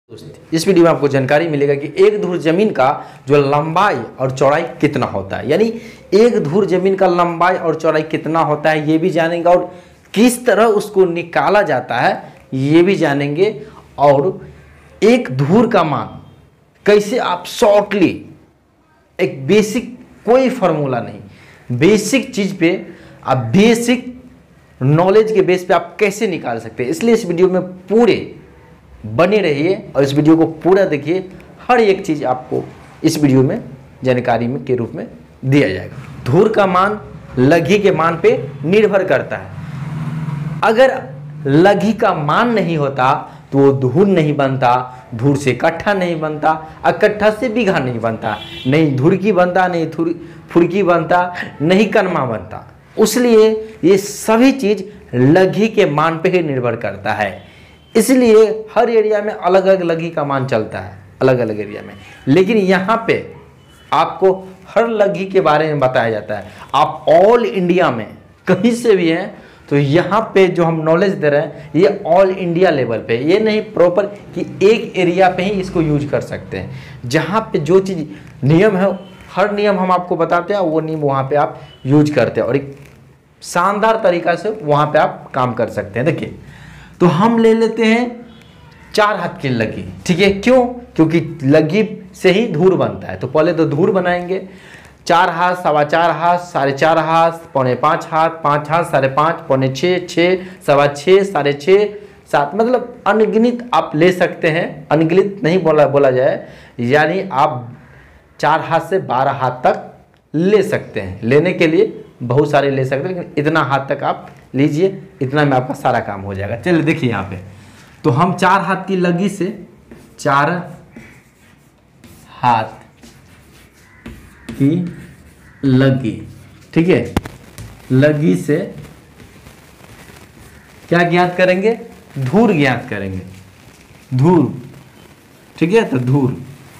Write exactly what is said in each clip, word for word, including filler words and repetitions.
इस वीडियो में आपको जानकारी मिलेगा कि एक धुर जमीन का जो लंबाई और चौड़ाई कितना होता है, यानी एक धुर जमीन का लंबाई और चौड़ाई कितना होता है ये भी जानेंगे, और किस तरह उसको निकाला जाता है ये भी जानेंगे, और एक धुर का मान कैसे आप शॉर्टली, एक बेसिक कोई फॉर्मूला नहीं, बेसिक चीज पे आप बेसिक नॉलेज के बेस पे आप कैसे निकाल सकते हैं। इसलिए इस वीडियो में पूरे बने रहिए और इस वीडियो को पूरा देखिए, हर एक चीज आपको इस वीडियो में जानकारी में के रूप में दिया जाएगा। धुर का मान लघी के मान पे निर्भर करता है। अगर लघी का मान नहीं होता तो वो धुर नहीं बनता, धुर से कट्ठा नहीं बनता, और कट्ठा से बीघा नहीं बनता, नहीं धुरकी बनता, नहीं धुर फुरकी बनता, नहीं कनमा बनता। इसलिए ये सभी चीज लघी के मान पे ही निर्भर करता है। इसलिए हर एरिया में अलग अलग लघी का मान चलता है, अलग अलग एरिया में, लेकिन यहाँ पे आपको हर लघी के बारे में बताया जाता है। आप ऑल इंडिया में कहीं से भी हैं तो यहाँ पे जो हम नॉलेज दे रहे हैं ये ऑल इंडिया लेवल पे, ये नहीं प्रॉपर कि एक एरिया पे ही इसको यूज कर सकते हैं। जहाँ पे जो चीज़ नियम है हर नियम हम आपको बताते हैं, वो नियम वहाँ पे आप यूज करते हैं और एक शानदार तरीका से वहाँ पे आप काम कर सकते हैं। देखिए, तो हम ले लेते हैं चार हाथ की लघी, ठीक है। क्यों? क्योंकि लघी से ही धुर बनता है। तो पहले तो धुर बनाएंगे, चार हाथ, सवा चार हाथ, साढ़े चार हाथ, पौने पाँच हाथ, पाँच हाथ, साढ़े पाँच, पौने छः, छः, सवा छः, साढ़े छः, सात, मतलब अनगिनत आप ले सकते हैं। अनगिनत नहीं बोला बोला जाए, यानी आप चार हाथ से बारह हाथ तक ले सकते हैं। लेने के लिए बहुत सारे ले सकते हैं, लेकिन इतना हाथ तक आप लीजिए, इतना में आपका सारा काम हो जाएगा। चलिए देखिए यहाँ पे, तो हम चार हाथ की लगी से, चार हाथ की लगी, ठीक है, लगी से क्या ज्ञात करेंगे? धुर ज्ञात करेंगे, धुर, ठीक है। तो धुर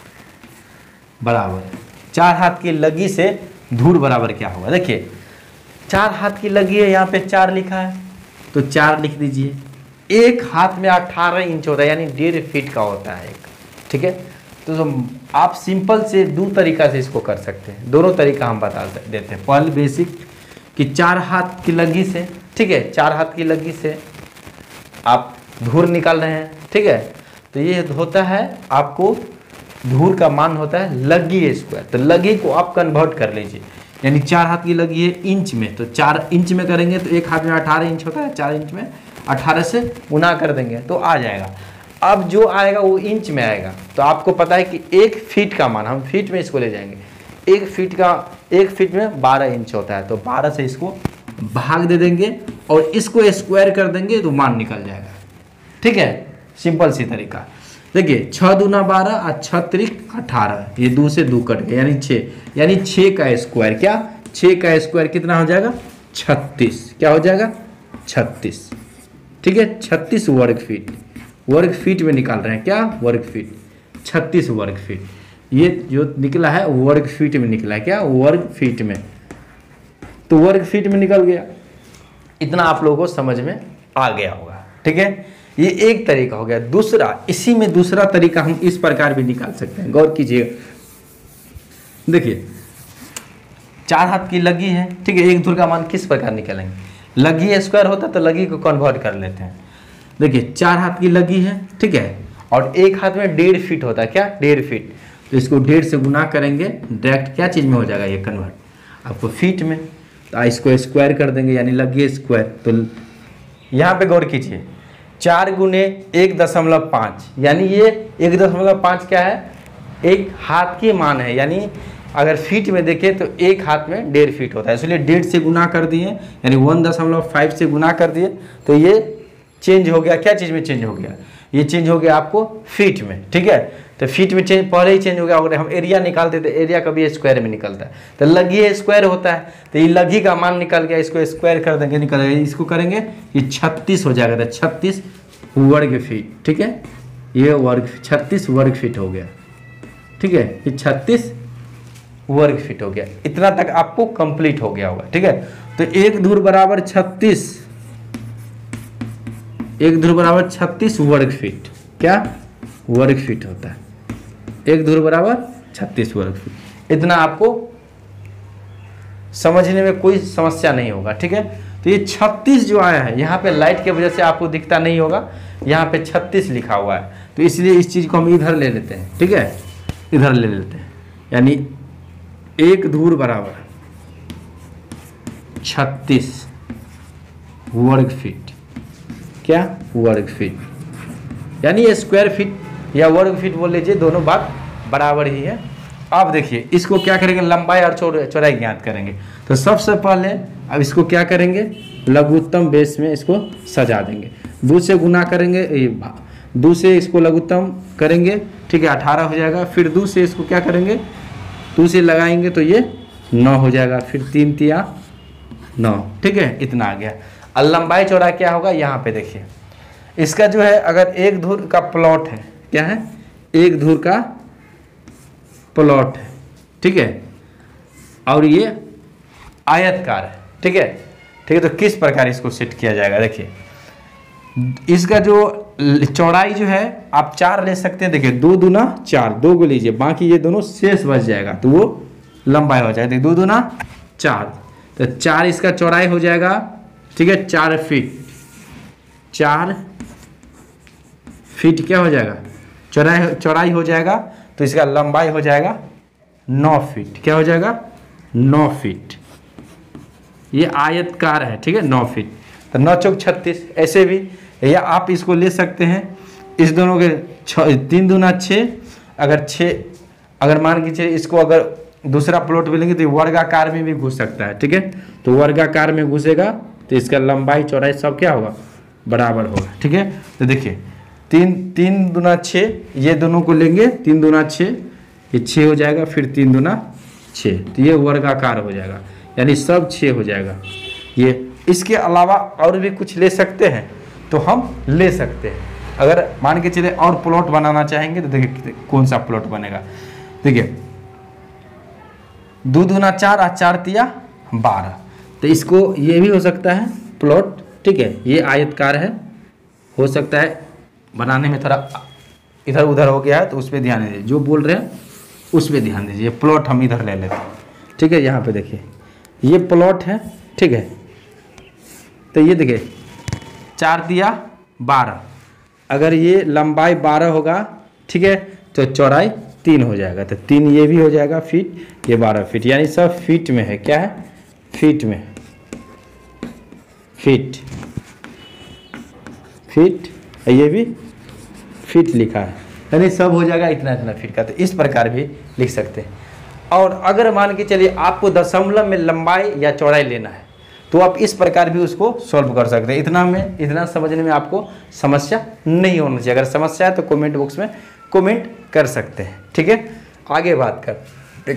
बराबर चार हाथ की लगी से धुर बराबर क्या होगा? देखिए, चार हाथ की लगी है, यहाँ पे चार लिखा है तो चार लिख दीजिए। एक हाथ में अठारह इंच होता है, यानी डेढ़ फीट का होता है एक, ठीक है। तो, तो आप सिंपल से दो तरीका से इसको कर सकते हैं, दोनों तरीका हम बता देते हैं। पहले बेसिक कि चार हाथ की लगी से, ठीक है, चार हाथ की लगी से आप धुर निकाल रहे हैं, ठीक है। तो ये होता है आपको धुर का मान होता है लगी स्क्वायर। तो लगी को आप कन्वर्ट कर लीजिए, यानी चार हाथ की लगी है इंच में, तो चार इंच में करेंगे तो एक हाथ में अठारह इंच होता है, चार इंच में अठारह से गुना कर देंगे तो आ जाएगा। अब जो आएगा वो इंच में आएगा। तो आपको पता है कि एक फीट का मान, हम फीट में इसको ले जाएंगे, एक फीट का, एक फीट में बारह इंच होता है, तो बारह से इसको भाग दे देंगे और इसको स्क्वायर कर देंगे तो मान निकल जाएगा, ठीक है। सिंपल सी तरीका। देखिए, छः दूना बारह और छः त्रिक अठारह, ये दो से दो कट गए, यानी छः, यानी छः का स्क्वायर, क्या छः का स्क्वायर कितना हो जाएगा? छत्तीस। क्या हो जाएगा? छत्तीस, ठीक है। छत्तीस वर्ग फीट, वर्ग फीट में निकाल रहे हैं, क्या वर्ग फीट, छत्तीस वर्ग फीट। ये जो निकला है वर्ग फीट में निकला है, क्या वर्ग फीट में, तो वर्ग फीट में निकल गया। इतना आप लोगों को समझ में आ गया होगा, ठीक है। ये एक तरीका हो गया। दूसरा, इसी में दूसरा तरीका हम इस प्रकार भी निकाल सकते हैं, गौर कीजिएगा। देखिए, चार हाथ की लगी है, ठीक है, एक धुर का मान किस प्रकार निकालेंगे? लगी स्क्वायर होता तो लगी को कन्वर्ट कर लेते हैं। देखिए, चार हाथ की लगी है, ठीक है, और एक हाथ में डेढ़ फीट होता है, क्या डेढ़ फीट, तो इसको डेढ़ से गुना करेंगे, डायरेक्ट क्या चीज में हो जाएगा ये कन्वर्ट आपको फीट में, तो इसको स्क्वायर कर देंगे, यानी लगी स्क्वायर। तो यहाँ पे गौर कीजिए, चार गुने एक दशमलव पाँच, यानी ये एक दशमलव पाँच क्या है? एक हाथ की मान है, यानी अगर फीट में देखें तो एक हाथ में डेढ़ फीट होता है, इसलिए डेढ़ से गुना कर दिए, यानी वन दशमलव फाइव से गुना कर दिए, तो ये चेंज हो गया, क्या चीज़ में चेंज हो गया? ये चेंज हो गया आपको फीट में, ठीक है। तो फीट में चेंज पहले ही चेंज हो गया। अगर हम एरिया निकालते तो एरिया कभी स्क्वायर में निकलता है, तो लगी स्क्वायर होता है, तो ये लगी का मान निकल गया, इसको स्क्वायर कर देंगे, निकल गया, इसको करेंगे ये छत्तीस हो जाएगा, तो छत्तीस वर्ग फीट, ठीक है। ये वर्ग छत्तीस वर्ग फीट हो गया, ठीक है, ये छत्तीस वर्ग फीट हो गया। इतना तक आपको कंप्लीट हो गया होगा, ठीक है। तो एक धुर बराबर छत्तीस, एक धुर बराबर छत्तीस वर्ग फीट, क्या वर्ग फीट होता है। एक धुर बराबर छत्तीस वर्ग फीट। इतना आपको समझने में कोई समस्या नहीं होगा, ठीक है। तो ये छत्तीस जो आया है यहाँ पे लाइट की वजह से आपको दिखता नहीं होगा, यहाँ पे छत्तीस लिखा हुआ है, तो इसलिए इस चीज़ को हम इधर ले लेते हैं, ठीक है, इधर ले लेते हैं। यानी एक धूर बराबर छत्तीस वर्ग फीट, क्या वर्ग फीट, यानी ये स्क्वायर फीट या वर्ग फीट बोल लीजिए, दोनों बात बराबर ही है। अब देखिए इसको क्या करेंगे, लंबाई और चौड़ाई ज्ञात करेंगे। तो सबसे पहले अब इसको क्या करेंगे, लघुत्तम बेस में इसको सजा देंगे। दो से गुना करेंगे, दो से इसको लघुत्तम करेंगे, ठीक है, अठारह हो जाएगा। फिर दो से इसको क्या करेंगे, दो से लगाएंगे तो ये नौ हो जाएगा। फिर तीन तिया नौ, ठीक है, इतना आ गया। और लंबाई चौड़ा क्या होगा, यहाँ पे देखिए इसका जो है, अगर एक धुर का प्लॉट है, क्या है, एक धुर का प्लॉट है, ठीक है, और ये आयतकार है, ठीक है, ठीक है। तो किस प्रकार इसको सेट किया जाएगा, देखिए इसका जो चौड़ाई जो है आप चार ले सकते हैं। देखिए दो दूना चार, दो को लीजिए, बाकी ये दोनों शेष बच जाएगा तो वो लंबाई हो जाएगा। दो दूना चार, तो चार इसका चौड़ाई हो जाएगा, ठीक है, चार फीट, चार फीट क्या हो जाएगा, चौड़ाई चौड़ाई हो जाएगा। तो इसका लंबाई हो जाएगा नौ फीट, क्या हो जाएगा, नौ फीट। ये आयतकार है, ठीक है, नौ फीट। तो नौ चौक छत्तीस, ऐसे भी, या आप इसको ले सकते हैं इस दोनों के छ तीन दूना छः, अगर छः अगर मान के चलिए इसको अगर दूसरा प्लॉट भी लेंगे तो ये वर्गाकार में भी घुस सकता है, ठीक है। तो वर्गाकार में घुसेगा तो इसका लंबाई चौड़ाई सब क्या होगा, बराबर होगा, ठीक है। तो देखिए तीन तीन दूना छः, ये दोनों को लेंगे, तीन दूना छः, ये छः हो जाएगा, फिर तीन दूना छः, तो ये वर्गाकार हो जाएगा, यानी सब छः हो जाएगा। ये इसके अलावा और भी कुछ ले सकते हैं तो हम ले सकते हैं। अगर मान के चले और प्लॉट बनाना चाहेंगे तो देखिए कौन सा प्लॉट बनेगा। देखिए दो दूना चार और चार तिया बारह, तो इसको ये भी हो सकता है प्लॉट, ठीक है, ये आयतकार है, हो सकता है बनाने में थोड़ा इधर उधर हो गया है तो उस पर ध्यान दीजिए, जो बोल रहे हैं उस पर ध्यान दीजिए। प्लॉट हम इधर ले लेते हैं, ठीक है। यहाँ पे देखिए ये प्लॉट है, ठीक है। तो ये देखिए चार दिया बारह, अगर ये लंबाई बारह होगा, ठीक है, तो चौड़ाई तीन हो जाएगा, तो तीन ये भी हो जाएगा फीट, ये बारह फीट, यानी सब फीट में है, क्या है, फीट में, फीट फीट, ये भी फीट लिखा है, यानी सब हो जाएगा इतना इतना फीट का। तो इस प्रकार भी लिख सकते हैं। और अगर मान के चलिए आपको दशमलव में लंबाई या चौड़ाई लेना है तो आप इस प्रकार भी उसको सॉल्व कर सकते हैं। इतना में इतना समझने में आपको समस्या नहीं होना चाहिए। अगर समस्या है तो कमेंट बॉक्स में कमेंट कर सकते हैं, ठीक है। आगे बात कर,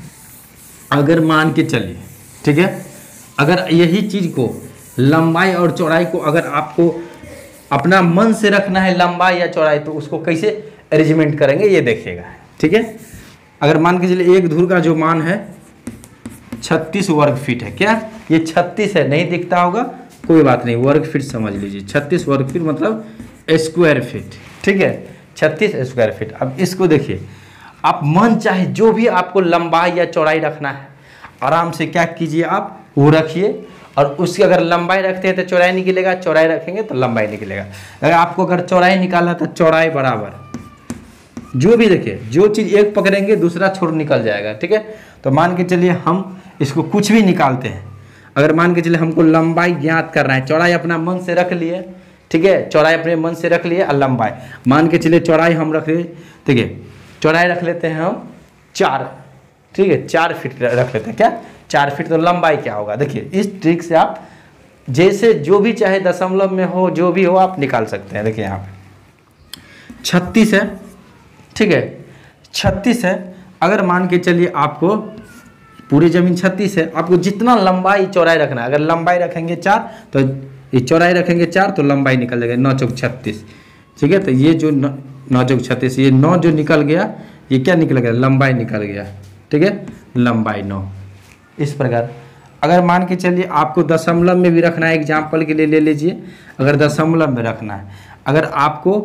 अगर मान के चलिए, ठीक है, अगर यही चीज़ को लंबाई और चौड़ाई को अगर आपको अपना मन से रखना है लंबाई या चौड़ाई, तो उसको कैसे अरेंजमेंट करेंगे ये देखिएगा, ठीक है। अगर मान के चलिए एक धुर का जो मान है छत्तीस वर्ग फीट है, क्या ये छत्तीस है, नहीं दिखता होगा कोई बात नहीं, वर्ग फीट समझ लीजिए। छत्तीस वर्ग फीट मतलब स्क्वायर फीट, ठीक है, छत्तीस स्क्वायर फीट। अब इसको देखिए, आप मन चाहे जो भी आपको लंबाई या चौड़ाई रखना है, आराम से क्या कीजिए आप वो रखिए, और उसकी अगर लंबाई रखते हैं तो चौड़ाई निकलेगा, चौड़ाई रखेंगे तो लंबाई निकलेगा। अगर आपको अगर चौड़ाई निकालना तो चौड़ाई बराबर जो भी, देखिए जो चीज़ एक पकड़ेंगे दूसरा छोड़ निकल जाएगा, ठीक है। तो मान के चलिए हम इसको कुछ भी निकालते हैं, अगर मान के चलिए हमको लंबाई ज्ञात करना है, चौड़ाई अपना मन से रख लिए, ठीक है, चौड़ाई अपने मन से रख लिए, और लंबाई मान के चलिए चौड़ाई हम रख लिए, ठीक है, चौड़ाई रख लेते हैं हम चार, ठीक है, चार फीट रख लेते हैं, क्या चार फीट। तो लंबाई क्या होगा, देखिए इस ट्रिक से आप जैसे जो भी चाहे दशमलव में हो जो भी हो आप निकाल सकते हैं। देखिए यहाँ पे छत्तीस है, ठीक है, छत्तीस है। अगर मान के चलिए आपको पूरी जमीन छत्तीस है, आपको जितना लंबाई चौड़ाई रखना है, अगर लंबाई रखेंगे चार तो ये चौड़ाई रखेंगे चार तो लंबाई निकल जाएगा नौ चौक छत्तीस, ठीक है। तो ये जो नौ चौक छत्तीस, ये नौ जो निकल गया ये क्या निकल गया, लंबाई निकल गया, ठीक है, लंबाई नौ। इस प्रकार अगर मान के चलिए आपको दशमलव में भी रखना है, एग्जाम्पल के लिए ले लीजिए, अगर दशमलव में रखना है, अगर आपको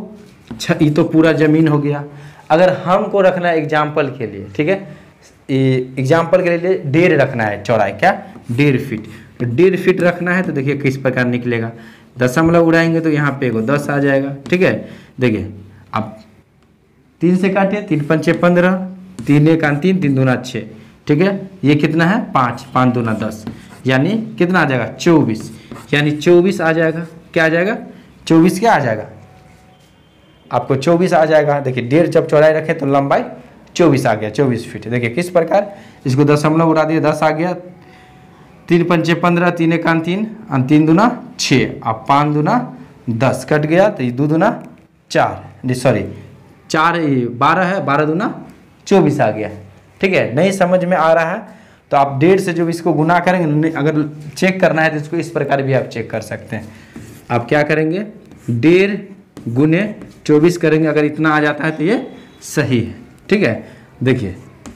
ये तो पूरा ज़मीन हो गया। अगर हमको रखना है एग्जाम्पल के लिए, ठीक है, एग्जाम्पल के लिए डेढ़ रखना है चौड़ाई, क्या डेढ़ फीट, तो डेढ़ फीट रखना है तो देखिए किस प्रकार निकलेगा। दशमलव उड़ाएंगे तो यहाँ पे एगो दस आ जाएगा, ठीक है। देखिए अब तीन से काटे, तीन पंचे पंद्रह, तीन एक तीन, तीन दूना छः, ठीक है। ये कितना है पाँच, पाँच दूना दस, यानी कितना आ जाएगा चौबीस, यानी चौबीस आ जाएगा। क्या आ जाएगा चौबीस, क्या आ जाएगा आपको चौबीस आ जाएगा। देखिए डेढ़ जब चौड़ाई रखे तो लंबाई चौबीस आ गया, चौबीस फीट। देखिए किस प्रकार, इसको दशमलव उड़ा दिया, दस आ गया, तीन पंचे पंद्रह, तीन एक तीन, तीन दूना छः, अब पाँच दूना दस, कट गया तो ये दो दूना चार, सॉरी चार बारह है, बारह दूना चौबीस आ गया, ठीक है। नहीं समझ में आ रहा है तो आप डेढ़ से जो इसको गुना करेंगे, अगर चेक करना है तो इसको इस प्रकार भी आप चेक कर सकते हैं। आप क्या करेंगे, डेढ़ गुने चौबीस करेंगे, अगर इतना आ जाता है तो ये सही है, ठीक है। देखिए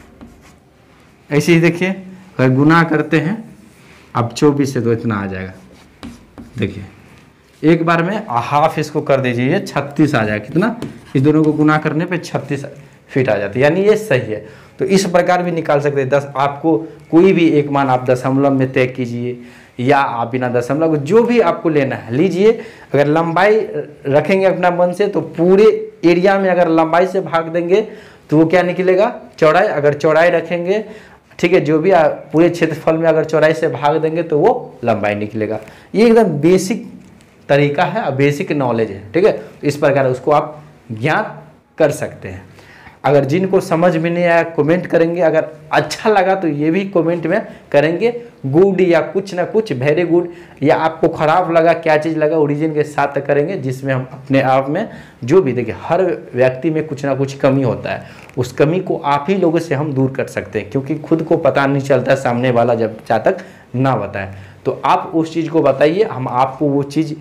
ऐसे ही देखिए, अगर गुना करते हैं अब चौबीस से तो इतना आ जाएगा। देखिए एक बार में हाफ इसको कर दीजिए, ये छत्तीस आ जाएगा। कितना, इस दोनों को गुना करने पे छत्तीस फीट आ जाती है, यानी ये सही है। तो इस प्रकार भी निकाल सकते हैं। दस आपको कोई भी एक मान आप दशमलव में तय कीजिए, या आप बिना दशमलव, जो भी आपको लेना है लीजिए। अगर लंबाई रखेंगे अपना मन से तो पूरे एरिया में अगर लंबाई से भाग देंगे तो वो क्या निकलेगा चौड़ाई। अगर चौड़ाई रखेंगे, ठीक है, जो भी पूरे क्षेत्रफल में अगर चौड़ाई से भाग देंगे तो वो लंबाई निकलेगा। ये एकदम बेसिक तरीका है और बेसिक नॉलेज है, ठीक है। इस प्रकार उसको आप ज्ञात कर सकते हैं। अगर जिनको समझ में नहीं आया कमेंट करेंगे, अगर अच्छा लगा तो ये भी कमेंट में करेंगे गुड या कुछ ना कुछ वेरी गुड, या आपको ख़राब लगा क्या चीज़ लगा ओरिजिन के साथ करेंगे, जिसमें हम अपने आप में जो भी, देखिए हर व्यक्ति में कुछ ना कुछ कमी होता है, उस कमी को आप ही लोगों से हम दूर कर सकते हैं, क्योंकि खुद को पता नहीं चलता सामने वाला जब जहाँ तक ना बताए। तो आप उस चीज़ को बताइए, हम आपको वो चीज़,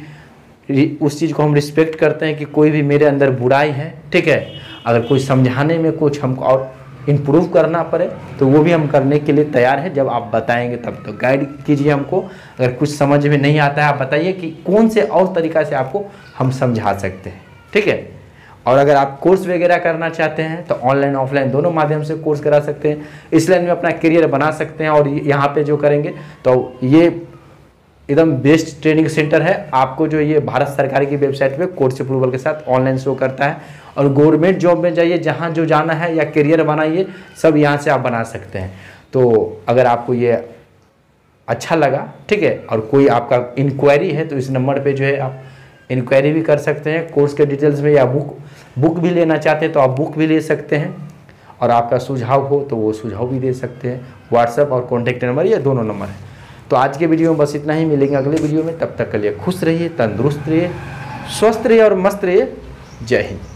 उस चीज़ को हम रिस्पेक्ट करते हैं कि कोई भी मेरे अंदर बुराई है, ठीक है। अगर कोई समझाने में कुछ हमको और इम्प्रूव करना पड़े तो वो भी हम करने के लिए तैयार है। जब आप बताएंगे तब तो गाइड कीजिए हमको। अगर कुछ समझ में नहीं आता है आप बताइए कि कौन से और तरीक़ा से आपको हम समझा सकते हैं, ठीक है। और अगर आप कोर्स वगैरह करना चाहते हैं तो ऑनलाइन ऑफलाइन दोनों माध्यम से कोर्स करा सकते हैं। इस लाइन में अपना करियर बना सकते हैं। और यहाँ पे जो करेंगे तो ये एकदम बेस्ट ट्रेनिंग सेंटर है। आपको जो ये भारत सरकार की वेबसाइट पे कोर्स अप्रूवल के साथ ऑनलाइन शो करता है। और गवर्नमेंट जॉब में जाइए, जहाँ जो जाना है या करियर बनाइए, सब यहाँ से आप बना सकते हैं। तो अगर आपको ये अच्छा लगा, ठीक है, और कोई आपका इंक्वायरी है तो इस नंबर पे जो है आप इंक्वायरी भी कर सकते हैं कोर्स के डिटेल्स में, या बुक बुक भी लेना चाहते हैं तो आप बुक भी ले सकते हैं। और आपका सुझाव हो तो वो सुझाव भी दे सकते हैं। व्हाट्सएप और कॉन्टैक्ट नंबर, ये दोनों नंबर है। तो आज के वीडियो में बस इतना ही, मिलेंगे अगले वीडियो में। तब तक के लिए खुश रहिए, तंदुरुस्त रहिए, स्वस्थ रहिए और मस्त रहिए। जय हिंद।